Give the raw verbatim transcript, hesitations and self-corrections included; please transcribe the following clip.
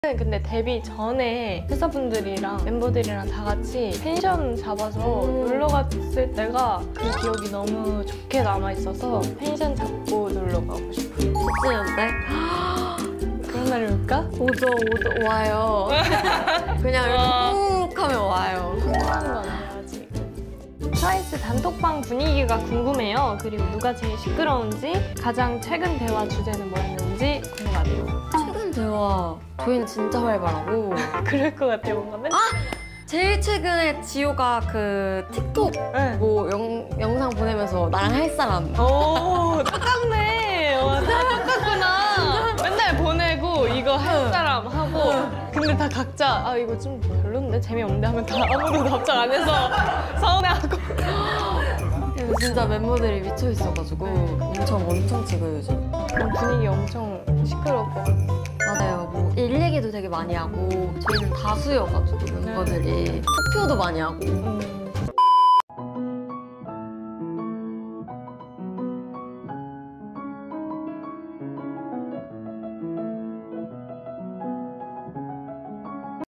근데 데뷔 전에 회사분들이랑 멤버들이랑 다 같이 펜션 잡아서 놀러 갔을 때가 그 기억이 너무 좋게 남아있어서 펜션 잡고 놀러 가고 싶어요. 좋지는데? 그런 날이 올까? 오죠, 오죠, 와요. 그냥 이렇게 훅 하면 와요. 궁금한 건 알아요, 지금. 트와이스 단톡방 분위기가 궁금해요. 그리고 누가 제일 시끄러운지, 가장 최근 대화 주제는 뭐였는지 궁금하네요. 최근 대화, 저희는 진짜 활발하고. 그럴 것 같아요, 뭔가 맨날. 아! 제일 최근에 지호가 그 틱톡 네. 뭐 영, 영상 보내면서 나랑 할 사람. 오, 똑같네. 와, 다 똑같구나. 맨날 보내고 이거 할 사람 하고 근데 다 각자 아 이거 좀 별론데 재미없는데 하면 다 아무도 답장 안 해서 서운해하고. 근데 진짜 멤버들이 미쳐 있어가지고 엄청 엄청 찍어요 요즘. 그럼 분위기 엄청 시끄러울 것 같아요. 맞아요. 뭐 일 얘기도 되게 많이 하고 저희는 다수여가지고 멤버들이 투표도 많이 하고. 음.